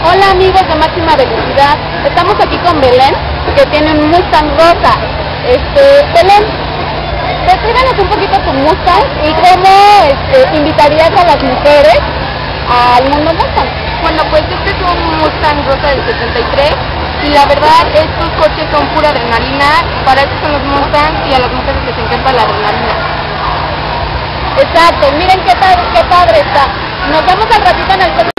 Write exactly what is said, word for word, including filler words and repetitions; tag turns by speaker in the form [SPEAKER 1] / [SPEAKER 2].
[SPEAKER 1] Hola amigos de Máxima Velocidad, estamos aquí con Belén, que tiene un Mustang rosa. Este, Belén, descríbenos un poquito tu Mustang y cómo este, invitarías a las mujeres al mundo Mustang.
[SPEAKER 2] Bueno, pues este es un Mustang rosa del setenta y tres y la verdad estos coches son pura adrenalina, para eso son los Mustangs y a las mujeres les encanta la adrenalina.
[SPEAKER 1] Exacto, miren qué, qué padre está. Nos vemos al ratito en el coche.